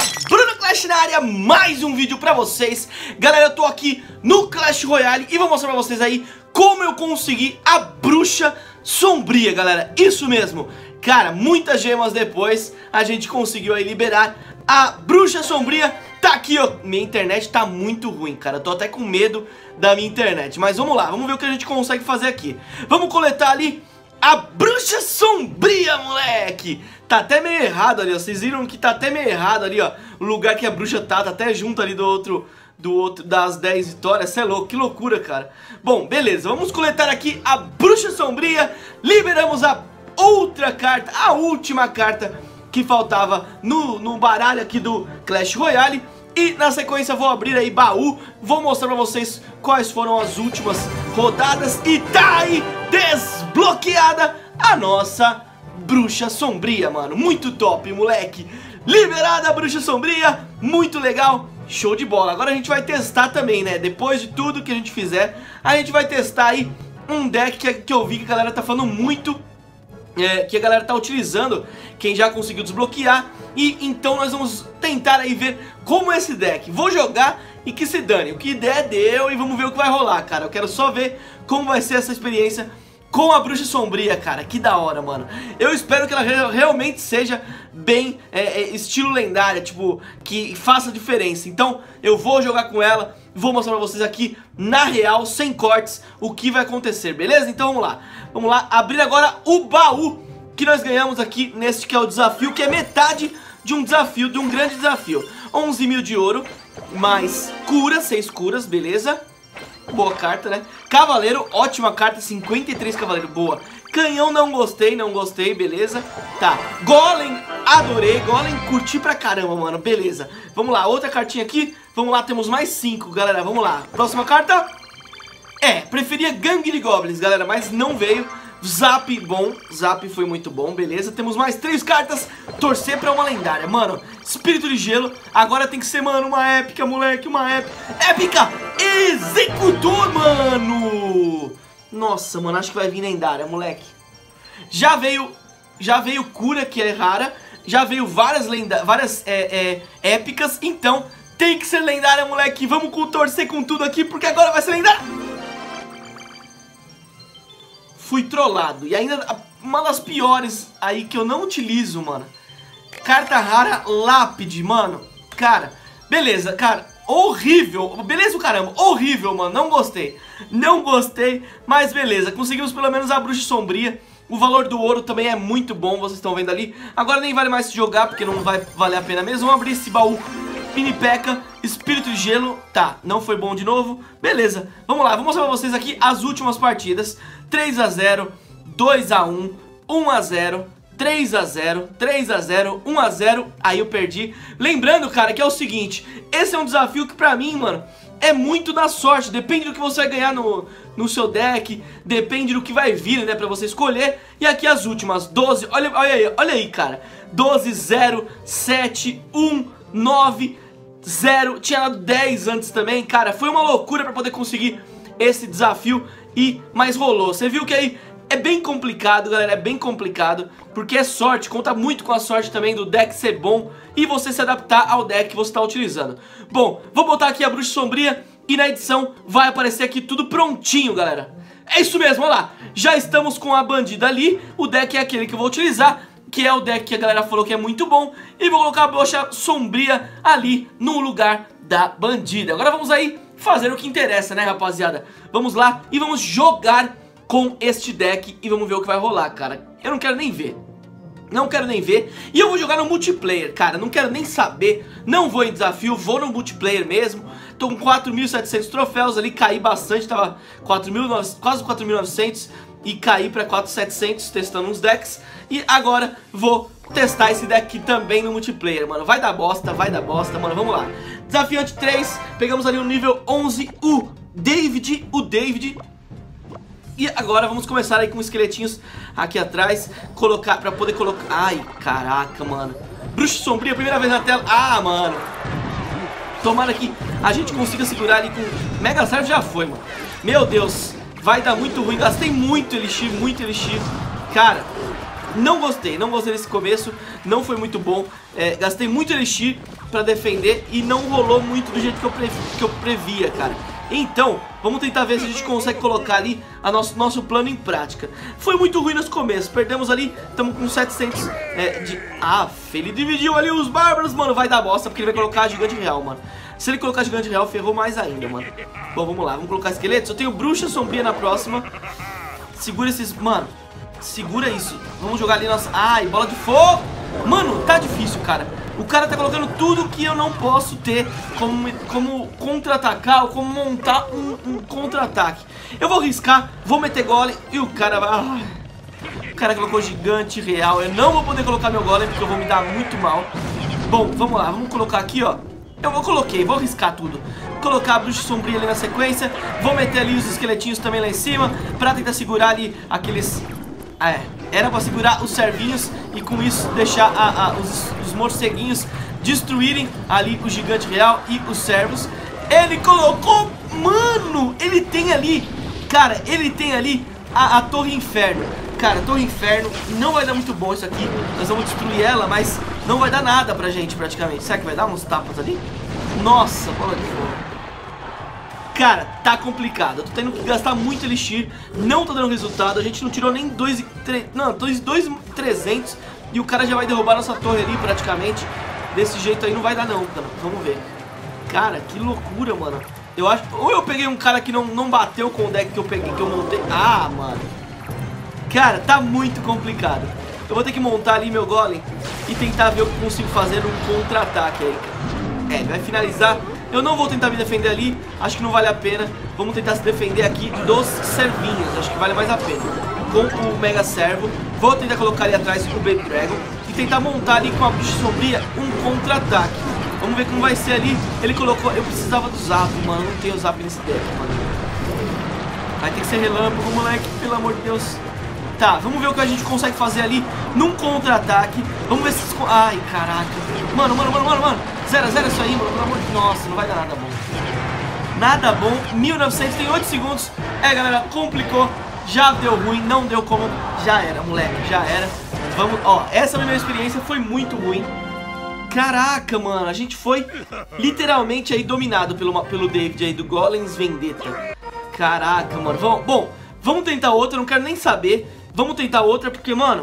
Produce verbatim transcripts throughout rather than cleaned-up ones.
Bruno Clash na área, mais um vídeo pra vocês. Galera, eu tô aqui no Clash Royale e vou mostrar pra vocês aí como eu consegui a Bruxa Sombria, galera. Isso mesmo, cara, muitas gemas depois a gente conseguiu aí liberar a Bruxa Sombria. Tá aqui, ó, minha internet tá muito ruim, cara, eu tô até com medo da minha internet. Mas vamos lá, vamos ver o que a gente consegue fazer aqui. Vamos coletar ali a Bruxa Sombria, moleque. Tá até meio errado ali, ó. Vocês viram que tá até meio errado ali, ó. O lugar que a bruxa tá, tá até junto ali do outro, do outro das dez vitórias. Cê é louco, que loucura, cara. Bom, beleza, vamos coletar aqui a Bruxa Sombria. Liberamos a outra carta, a última carta que faltava no, no baralho aqui do Clash Royale. E na sequência vou abrir aí baú, vou mostrar pra vocês quais foram as últimas rodadas. E tá aí desbloqueada a nossa Bruxa Sombria, mano. Muito top, moleque. Liberada a Bruxa Sombria, muito legal, show de bola. Agora a gente vai testar também, né? Depois de tudo que a gente fizer, a gente vai testar aí um deck que, que eu vi que a galera tá falando muito, é, que a galera tá utilizando, quem já conseguiu desbloquear. E então nós vamos tentar aí ver como é esse deck. Vou jogar e que se dane, o que der deu e vamos ver o que vai rolar, cara. Eu quero só ver como vai ser essa experiência com a Bruxa Sombria, cara, que da hora, mano. Eu espero que ela re realmente seja bem é, é, estilo lendária, tipo, que faça diferença. Então eu vou jogar com ela, vou mostrar pra vocês aqui na real, sem cortes, o que vai acontecer, beleza? Então vamos lá, vamos lá, abrir agora o baú que nós ganhamos aqui neste que é o desafio, que é metade de um desafio, de um grande desafio. onze mil de ouro, mais cura, seis curas, beleza? Boa carta, né? Cavaleiro, ótima carta, cinquenta e três cavaleiro, boa. Canhão não gostei, não gostei, beleza. Tá, Golem, adorei. Golem, curti pra caramba, mano, beleza. Vamos lá, outra cartinha aqui. Vamos lá, temos mais cinco, galera, vamos lá. Próxima carta. É, preferia Gangue de Goblins, galera, mas não veio. Zap, bom, Zap foi muito bom, beleza. Temos mais três cartas, torcer pra uma lendária. Mano, Espírito de Gelo. Agora tem que ser, mano, uma épica, moleque, uma épica. Épica, Executor, mano. Nossa, mano, acho que vai vir lendária, moleque. Já veio, já veio cura, que é rara. Já veio várias, lenda várias é, é, épicas. Então, tem que ser lendária, moleque. Vamos com, torcer com tudo aqui, porque agora vai ser lendária. Fui trollado. E ainda uma das piores aí que eu não utilizo, mano. Carta rara Lápide, mano. Cara, beleza, cara, horrível. Beleza o caramba, horrível, mano, não gostei. Não gostei, mas beleza. Conseguimos pelo menos a Bruxa Sombria. O valor do ouro também é muito bom, vocês estão vendo ali. Agora nem vale mais se jogar, porque não vai valer a pena mesmo. Vamos abrir esse baú. Mini P.E.K.K.A, Espírito de Gelo. Tá, não foi bom de novo. Beleza, vamos lá, vou mostrar pra vocês aqui as últimas partidas. Três a zero, dois a um, um a zero, três a zero, três a zero, um a zero. Aí eu perdi. Lembrando, cara, que é o seguinte, esse é um desafio que pra mim, mano, é muito da sorte. Depende do que você vai ganhar no, no seu deck. Depende do que vai vir, né, pra você escolher. E aqui as últimas, doze, olha, olha aí, olha aí, cara. Doze, zero, sete, um, nove, zero. Tinha dado dez antes também, cara. Foi uma loucura pra poder conseguir esse desafio. E, mas rolou, você viu que aí é bem complicado, galera, é bem complicado, porque é sorte, conta muito com a sorte também do deck ser bom e você se adaptar ao deck que você está utilizando. Bom, vou botar aqui a Bruxa Sombria e na edição vai aparecer aqui tudo prontinho, galera. É isso mesmo, olha lá, já estamos com a bandida ali, o deck é aquele que eu vou utilizar, que é o deck que a galera falou que é muito bom, e vou colocar a Bruxa Sombria ali no lugar da bandida. Agora vamos aí fazer o que interessa, né, rapaziada? Vamos lá e vamos jogar com este deck e vamos ver o que vai rolar, cara. Eu não quero nem ver. Não quero nem ver. E eu vou jogar no multiplayer, cara. Não quero nem saber. Não vou em desafio, vou no multiplayer mesmo. Tô com quatro mil e setecentos troféus ali, caí bastante. Tava quatro mil, quase quatro mil e novecentos e caí pra quatro mil e setecentos testando uns decks. E agora vou testar esse deck aqui também no multiplayer, mano. Vai dar bosta, vai dar bosta, mano. Vamos lá. Desafiante três, pegamos ali o nível onze, o David, o David. E agora vamos começar aí com esqueletinhos aqui atrás, colocar, pra poder colocar... Ai, caraca, mano. Bruxa Sombria, primeira vez na tela. Ah, mano. Tomara que a gente consiga segurar ali com... Mega Serve já foi, mano. Meu Deus, vai dar muito ruim. Gastei muito elixir, muito elixir. Cara, não gostei, não gostei desse começo. Não foi muito bom, é, gastei muito elixir pra defender e não rolou muito do jeito que eu, previ, que eu previa, cara. Então, vamos tentar ver se a gente consegue colocar ali a nosso, nosso plano em prática. Foi muito ruim nos começos, perdemos ali, estamos com setecentos é, de... Ah, ele dividiu ali os bárbaros, mano, vai dar bosta porque ele vai colocar a gigante real, mano. Se ele colocar a gigante real, ferrou mais ainda, mano. Bom, vamos lá, vamos colocar esqueletos. Eu tenho bruxa sombria na próxima. Segura esses... Mano, segura isso. Vamos jogar ali nossa... Ai, bola de fogo. Mano, tá difícil, cara. O cara tá colocando tudo que eu não posso ter como, como contra-atacar ou como montar um, um contra-ataque. Eu vou arriscar, vou meter golem e o cara vai... Ai, o cara colocou gigante real. Eu não vou poder colocar meu golem porque eu vou me dar muito mal. Bom, vamos lá, vamos colocar aqui, ó. Eu vou coloquei, vou arriscar tudo. Colocar a bruxa sombria ali na sequência. Vou meter ali os esqueletinhos também lá em cima pra tentar segurar ali aqueles... Ah, é, era pra segurar os servinhos e com isso deixar a, a, os, os morceguinhos destruírem ali o gigante real e os servos. Ele colocou... Mano, ele tem ali... Cara, ele tem ali a, a Torre Inferno. Cara, Torre Inferno não vai dar muito bom isso aqui. Nós vamos destruir ela, mas não vai dar nada pra gente praticamente. Será que vai dar uns tapas ali? Nossa, bola de fogo. Cara, tá complicado. Eu tô tendo que gastar muito elixir. Não tá dando resultado. A gente não tirou nem dois mil e trezentos. E o cara já vai derrubar nossa torre ali praticamente. Desse jeito aí não vai dar não, cara. Vamos ver. Cara, que loucura, mano. Eu acho... Ou eu peguei um cara que não, não bateu com o deck que eu peguei, que eu montei. Ah, mano. Cara, tá muito complicado. Eu vou ter que montar ali meu golem e tentar ver o que consigo fazer num contra-ataque aí, cara. É, ele vai finalizar. Eu não vou tentar me defender ali, acho que não vale a pena. Vamos tentar se defender aqui dos servinhos, acho que vale mais a pena. Com o Mega Servo, vou tentar colocar ali atrás o Baby Dragon e tentar montar ali com a bruxa sombria um contra-ataque. Vamos ver como vai ser ali. Ele colocou, eu precisava do zap, mano, não tenho zap nesse deck, mano. Vai ter que ser relâmpago, moleque, pelo amor de Deus. Tá, vamos ver o que a gente consegue fazer ali num contra-ataque. Vamos ver se... Ai, caraca. Mano, mano, mano, mano, mano. Zero a zero isso aí, mano, pelo amor de... Nossa, não vai dar nada bom. Nada bom, mil e novecentos, tem oito segundos. É, galera, complicou. Já deu ruim, não deu como. Já era, moleque, já era. Vamos, ó, essa minha experiência foi muito ruim. Caraca, mano, a gente foi literalmente aí dominado pelo, pelo David aí do Golems Vendetta. Caraca, mano, vamos, bom, vamos tentar outra, não quero nem saber. Vamos tentar outra porque, mano,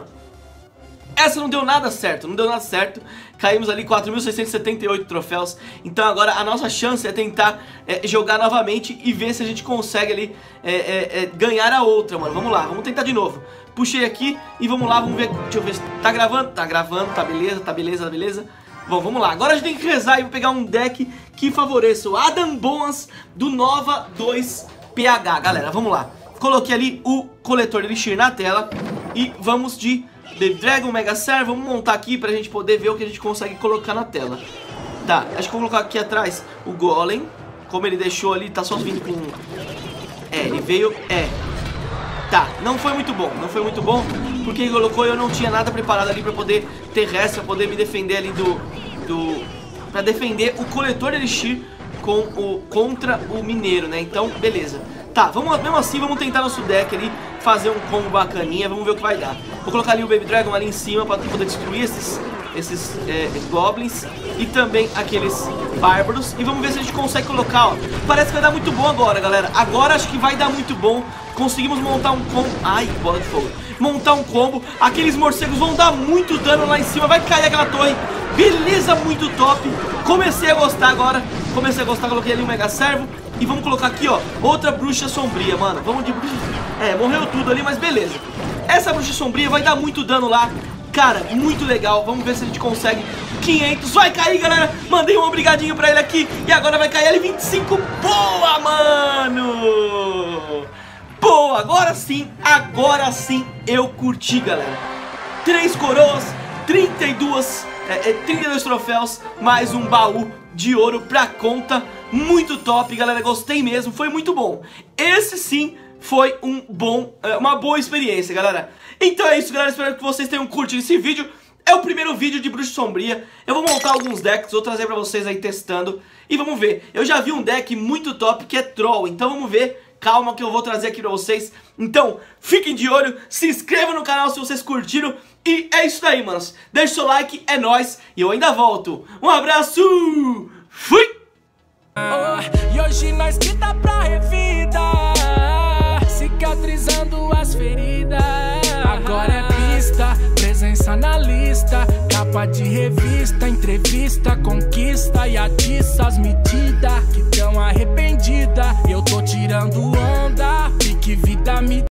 essa não deu nada certo, não deu nada certo. Caímos ali quatro mil seiscentos e setenta e oito troféus. Então agora a nossa chance é tentar é, jogar novamente e ver se a gente consegue ali é, é, é, ganhar a outra, mano. Vamos lá, vamos tentar de novo. Puxei aqui e vamos lá, vamos ver. Deixa eu ver se tá gravando. Tá gravando, tá beleza, tá beleza, tá beleza. Bom, vamos lá. Agora a gente tem que rezar e vou pegar um deck que favoreça o Adam Boas do Nova dois P H, galera. Vamos lá. Coloquei ali o coletor de elixir na tela e vamos de Baby Dragon, Mega Servo. Vamos montar aqui pra gente poder ver o que a gente consegue colocar na tela. Tá, acho que vou colocar aqui atrás o Golem. Como ele deixou ali, tá só vindo com... É, ele veio... É. Tá, não foi muito bom, não foi muito bom. Porque ele colocou e eu não tinha nada preparado ali pra poder ter resto, pra poder me defender ali do... do pra defender o coletor de elixir com o, contra o mineiro, né? Então, beleza. Tá, vamos, mesmo assim, vamos tentar nosso deck ali, fazer um combo bacaninha, vamos ver o que vai dar. Vou colocar ali o Baby Dragon ali em cima pra poder destruir esses, esses é, Goblins e também aqueles Bárbaros. E vamos ver se a gente consegue colocar, ó. Parece que vai dar muito bom agora, galera. Agora acho que vai dar muito bom. Conseguimos montar um combo. Ai, bola de fogo. Montar um combo. Aqueles morcegos vão dar muito dano lá em cima. Vai cair aquela torre. Beleza, muito top. Comecei a gostar agora. Comecei a gostar, coloquei ali um Mega Servo. E vamos colocar aqui, ó, outra bruxa sombria, mano. Vamos de bruxa... É, morreu tudo ali, mas beleza. Essa bruxa sombria vai dar muito dano lá. Cara, muito legal. Vamos ver se a gente consegue quinhentos. Vai cair, galera. Mandei um obrigadinho pra ele aqui. E agora vai cair ele vinte e cinco. Boa, mano. Boa, agora sim. Agora sim eu curti, galera. Três coroas, trinta e dois, é, é, trinta e dois troféus, mais um baú de ouro pra conta. Muito top, galera, gostei mesmo, foi muito bom. Esse sim foi um bom, uma boa experiência, galera. Então é isso, galera, espero que vocês tenham curtido esse vídeo. É o primeiro vídeo de Bruxa Sombria. Eu vou montar alguns decks, vou trazer pra vocês aí testando. E vamos ver, eu já vi um deck muito top que é Troll. Então vamos ver calma que eu vou trazer aqui pra vocês. Então, fiquem de olho, se inscrevam no canal se vocês curtiram. E é isso aí, manos. Deixa o seu like, é nóis. E eu ainda volto. Um abraço, fui! Oh, e hoje nós que dá pra revida, cicatrizando as feridas. Agora é pista, presença na lista, capa de revista, entrevista, conquista e atiça as medidas que tão arrependida. Eu tô tirando onda, pique vida me